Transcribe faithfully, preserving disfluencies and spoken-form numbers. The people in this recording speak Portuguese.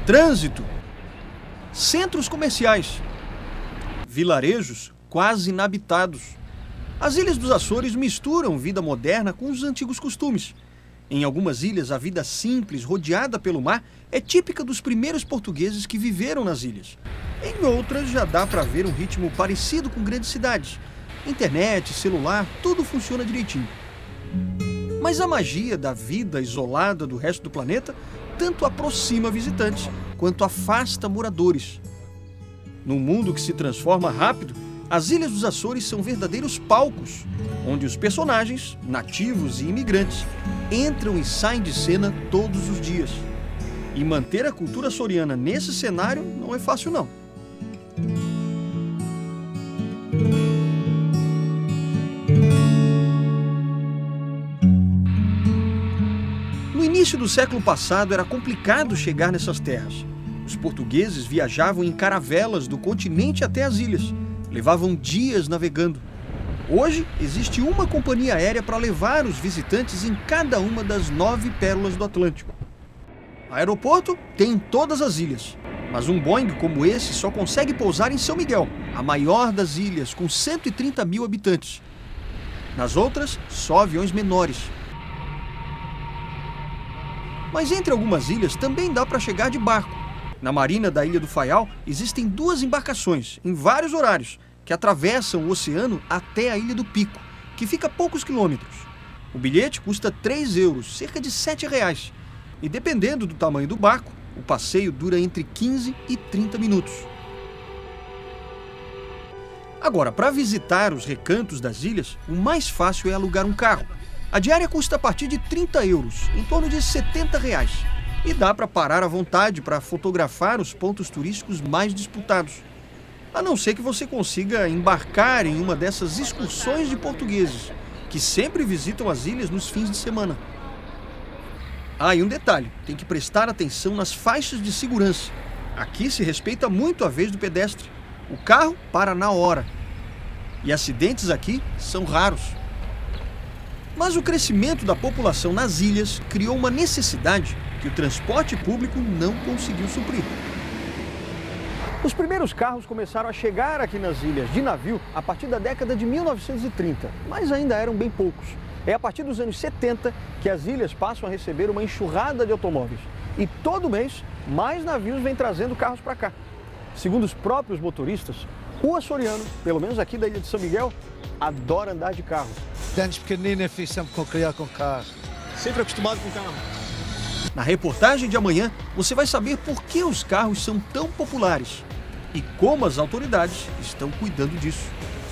Trânsito, centros comerciais, vilarejos quase inabitados. As ilhas dos Açores misturam vida moderna com os antigos costumes. Em algumas ilhas, a vida simples, rodeada pelo mar, é típica dos primeiros portugueses que viveram nas ilhas. Em outras, já dá para ver um ritmo parecido com grandes cidades. Internet, celular, tudo funciona direitinho. Mas a magia da vida isolada do resto do planeta tanto aproxima visitantes quanto afasta moradores. Num mundo que se transforma rápido, as Ilhas dos Açores são verdadeiros palcos, onde os personagens, nativos e imigrantes, entram e saem de cena todos os dias. E manter a cultura açoriana nesse cenário não é fácil, não. No início do século passado era complicado chegar nessas terras. Os portugueses viajavam em caravelas do continente até as ilhas. Levavam dias navegando. Hoje, existe uma companhia aérea para levar os visitantes em cada uma das nove pérolas do Atlântico. Aeroporto tem em todas as ilhas, mas um Boeing como esse só consegue pousar em São Miguel, a maior das ilhas, com cento e trinta mil habitantes. Nas outras, só aviões menores. Mas entre algumas ilhas também dá para chegar de barco. Na marina da Ilha do Faial existem duas embarcações, em vários horários, que atravessam o oceano até a Ilha do Pico, que fica a poucos quilômetros. O bilhete custa três euros, cerca de sete reais. E dependendo do tamanho do barco, o passeio dura entre quinze e trinta minutos. Agora, para visitar os recantos das ilhas, o mais fácil é alugar um carro. A diária custa a partir de trinta euros, em torno de setenta reais. E dá para parar à vontade para fotografar os pontos turísticos mais disputados. A não ser que você consiga embarcar em uma dessas excursões de portugueses, que sempre visitam as ilhas nos fins de semana. Ah, e um detalhe, tem que prestar atenção nas faixas de segurança. Aqui se respeita muito a vez do pedestre. O carro para na hora. E acidentes aqui são raros. Mas o crescimento da população nas ilhas criou uma necessidade que o transporte público não conseguiu suprir. Os primeiros carros começaram a chegar aqui nas ilhas de navio a partir da década de mil novecentos e trinta, mas ainda eram bem poucos. É a partir dos anos setenta que as ilhas passam a receber uma enxurrada de automóveis. E todo mês, mais navios vêm trazendo carros para cá. Segundo os próprios motoristas, o açoriano, pelo menos aqui da Ilha de São Miguel, adora andar de carro. Desde pequenino fiz sempre com criar com carro. Sempre acostumado com carro. Na reportagem de amanhã, você vai saber por que os carros são tão populares e como as autoridades estão cuidando disso.